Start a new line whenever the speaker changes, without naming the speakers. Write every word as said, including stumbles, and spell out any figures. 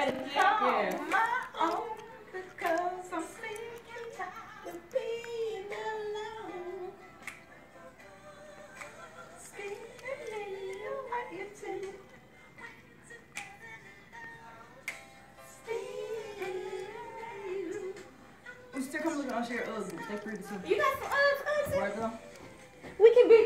it. Yeah. My own, because I'm sick and tired of being alone. Speaking you what you do. We still come looking on Sherry ugly. They pretty too.
You got some Uggs, Uggs?
Right, girl?
We can be